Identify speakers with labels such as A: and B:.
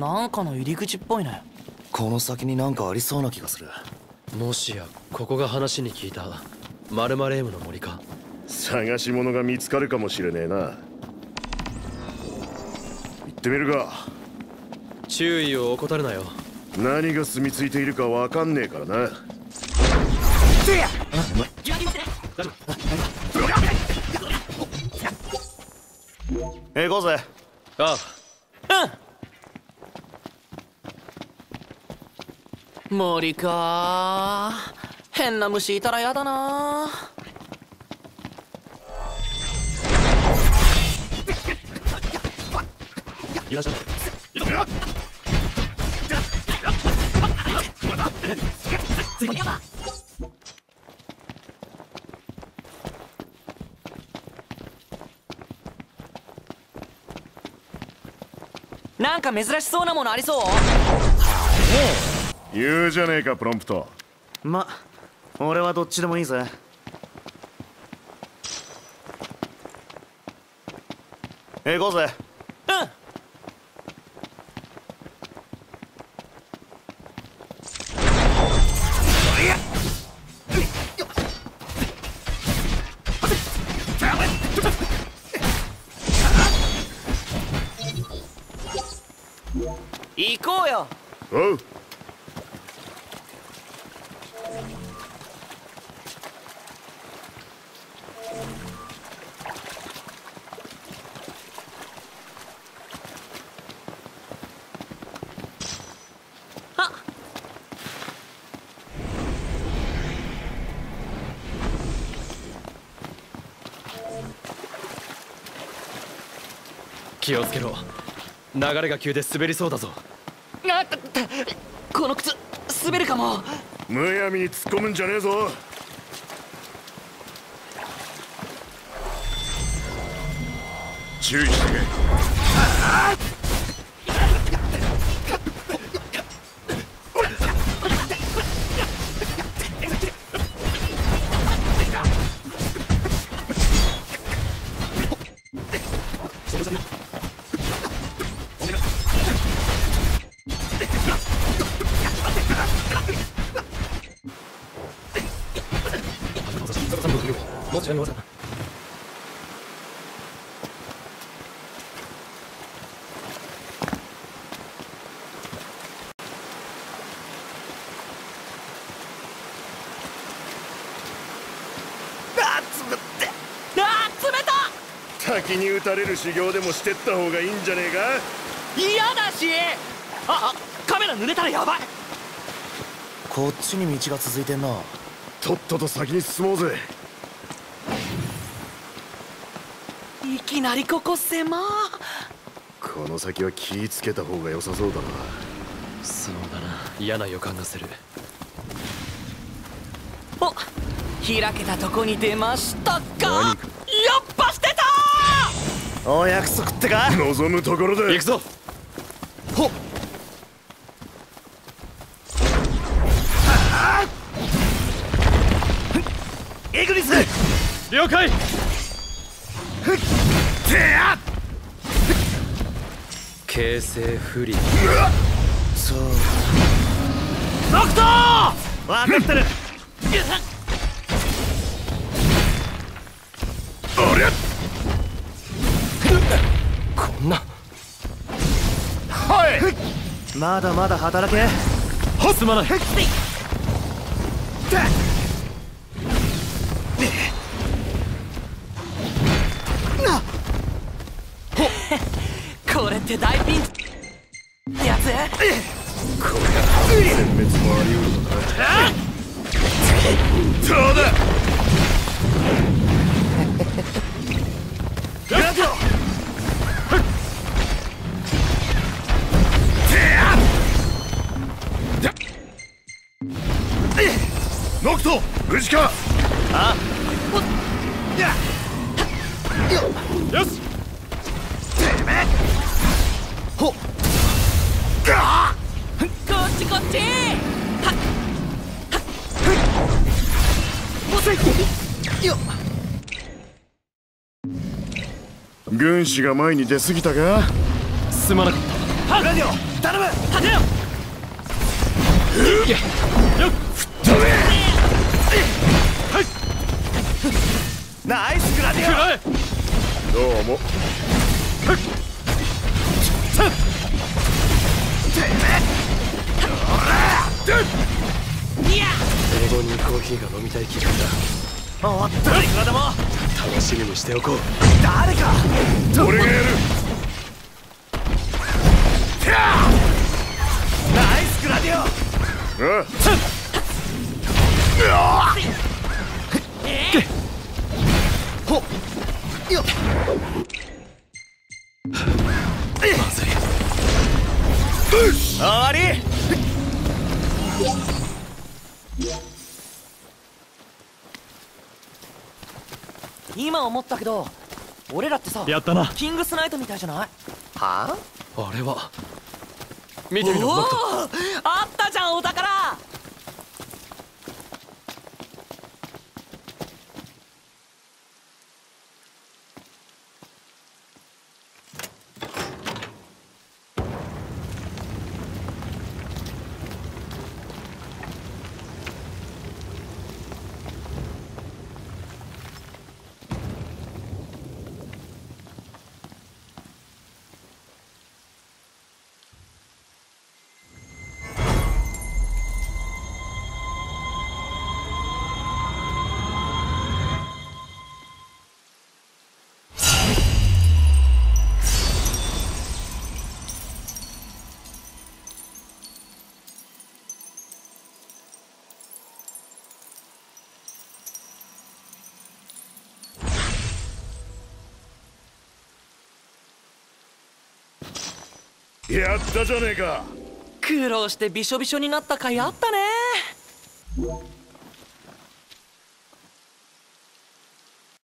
A: なんかの入り口っぽいね。
B: この先になんかありそうな気がする。
C: もしやここが話に聞いたマルマレームの森か。
D: 探し物が見つかるかもしれねえな。行ってみるか。
C: 注意を怠るなよ。
D: 何が住み着いているかわかんねえからな。
B: 行こうぜ。
C: あ
A: うん。森かー。変な虫いたらやだな
C: あ、いらっしゃい。
A: なんか珍しそうなものありそう？
D: 言うじゃねえかプロンプト。
B: ま、俺はどっちでもいいぜ。行こうぜ。
A: うん。行こうよ。
D: おう。
C: 気をつけろ。流れが急で滑りそうだぞ。
A: この靴滑るかも。
D: むやみに突っ込むんじゃねえぞ。注意してけ。滝に打たれる修行でもしてった方がいいんじゃねえか。
A: 嫌だし。カメラ濡れたらやばい。
B: こっちに道が続いてんな。
D: とっとと先に進もうぜ。
A: いきなりここ狭。
D: この先は気ぃつけた方が良さそうだな。
C: そうだな、嫌な予感がする。
A: お、開けたとこに出ましたか。
D: 何か
A: やっぱしてたー。
B: お約束ってか。
D: 望むところで
C: 行くぞ。
B: ほっ。イグニス。
C: 了解。形勢不利。
B: そう。
A: ノクトー。
B: 分かってる。
D: ありゃ。
C: こんな。
D: はい。
B: まだまだ働け。
C: すまない。
A: これって大ピンチってやつ？
D: こりゃ殲滅もあり得るのか。そうだ。ガト。ノクト、無事か。
B: あ
C: よし。
B: ほっ。
A: こっちこっち。
D: 軍師が前に出過ぎたか。
C: すまなかった。
B: グラディオ頼む。
A: はてよ。
B: ナイスグラディオ。
D: どうも。
C: 英語にコーヒーが飲みたい気分だ。
B: 終わったいくらでも。
C: 楽しみにしておこう。
B: 誰か
D: 俺がやる。
B: ナイスグラディオ。
D: あ
B: ほっよっ。
C: まずい。
B: 終わり。
A: 今思ったけど、俺らってさ、
B: やったな。
A: キングスナイトみたいじゃない？はあ？
C: あれは見てみろマット。
A: あったじゃんお宝。
D: やったじゃねえか。
A: 苦労してびしょびしょになった甲斐あったね。